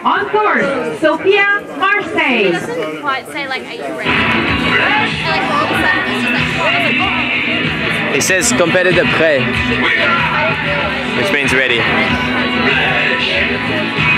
On course, Sophia Marseille. It doesn't quite say like, are you ready? Like all of a sudden it's just like, I was like, oh. It says competitive prêt, which means ready.